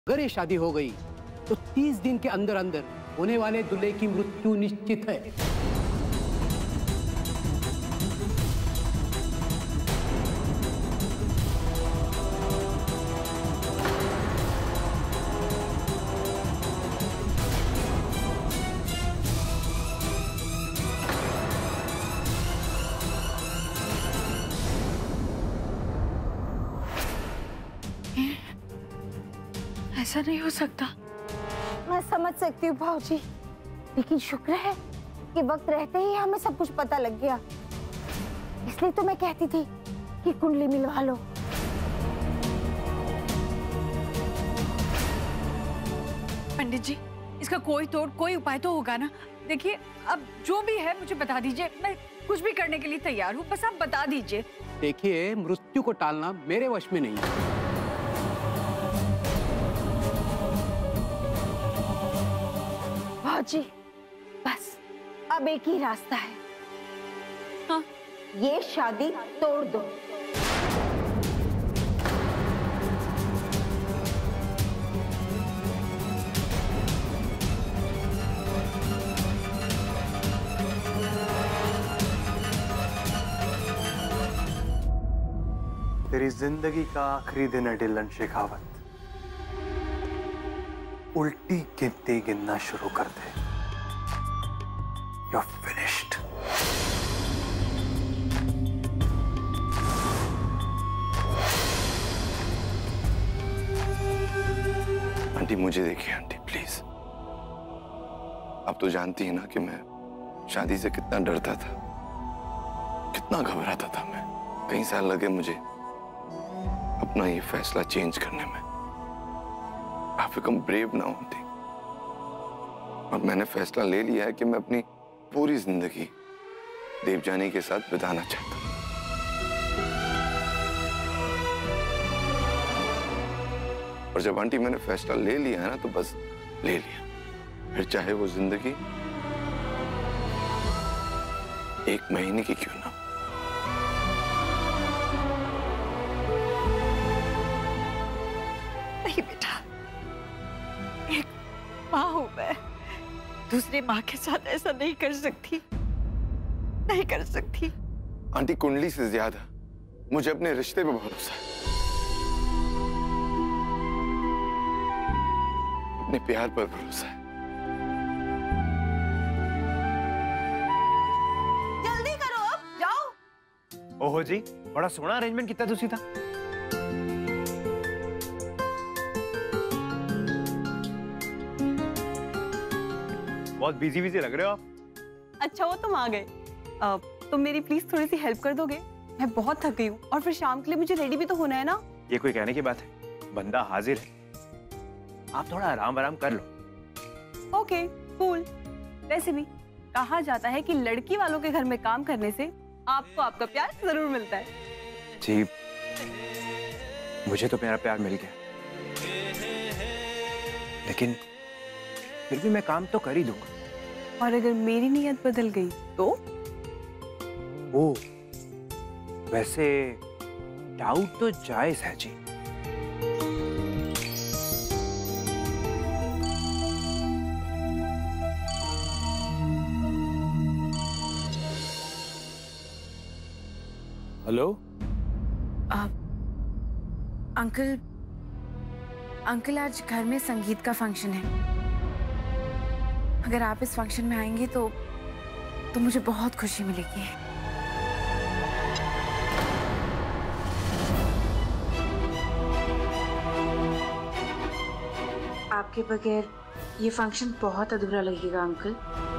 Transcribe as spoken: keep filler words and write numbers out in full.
अगर ये शादी हो गई तो तीस दिन के अंदर अंदर होने वाले दूल्हे की मृत्यु निश्चित है। ऐसा नहीं हो सकता। मैं समझ सकती हूँ भाऊजी, लेकिन शुक्र है कि वक्त रहते ही हमें सब कुछ पता लग गया। इसलिए तो मैं कहती थी कि कुंडली मिलवा लो। पंडित जी, इसका कोई तोड़ कोई उपाय तो होगा ना। देखिए, अब जो भी है मुझे बता दीजिए, मैं कुछ भी करने के लिए तैयार हूँ, बस आप बता दीजिए। देखिए, मृत्यु को टालना मेरे वश में नहीं है। जी बस अब एक ही रास्ता है। हाँ, ये शादी तोड़ दो। तेरी जिंदगी का आखिरी दिन है डिलन शेखावत। उल्टी गिनती गिनना शुरू कर दे। You're finished. आंटी मुझे देखिए आंटी प्लीज। अब तो जानती है ना कि मैं शादी से कितना डरता था, कितना घबराता था मैं। कई साल लगे मुझे अपना ये फैसला चेंज करने में। I've become brave now aunty. और मैंने फैसला ले लिया है कि मैं अपनी पूरी जिंदगी देवजानी के साथ बिताना चाहता हूं। और जब आंटी मैंने फैसला ले लिया है ना, तो बस ले लिया। फिर चाहे वो जिंदगी एक महीने की क्यों ना। नहीं बेटा, एक माँ हूं मैं, दूसरे माँ के साथ ऐसा नहीं कर सकती, नहीं कर सकती। आंटी, कुंडली से ज्यादा मुझे अपने रिश्ते पे भरोसा है, अपने प्यार पर भरोसा है। जल्दी करो, अब जाओ। ओहो जी, बड़ा सोहना अरेंजमेंट किया तुसी था। बहुत बिजी बिजी लग रहे हो आप। अच्छा वो तुम आ गए। तुम मेरी प्लीज थोड़ी सी हेल्प कर दोगे? मैं बहुत थक गई हूँ और फिर शाम के लिए मुझे रेडी भी तो होना है ना। ये कोई कहने की बात है, बंदा हाजिर है। आप थोड़ा आराम आराम कर लो। Okay cool. वैसे भी कहा जाता है कि लड़की वालों के घर में काम करने से आपको आपका प्यार जरूर मिलता है। जी, मुझे तो मेरा प्यार मिल गया, लेकिन फिर भी मैं काम तो कर ही दूंगा। और अगर मेरी नीयत बदल गई तो? ओ, वैसे डाउट तो जायज है जी। हेलो अंकल, अंकल आज घर में संगीत का फंक्शन है। अगर आप इस फंक्शन में आएंगे तो तो मुझे बहुत खुशी मिलेगी। आपके बगैर ये फंक्शन बहुत अधूरा लगेगा अंकल।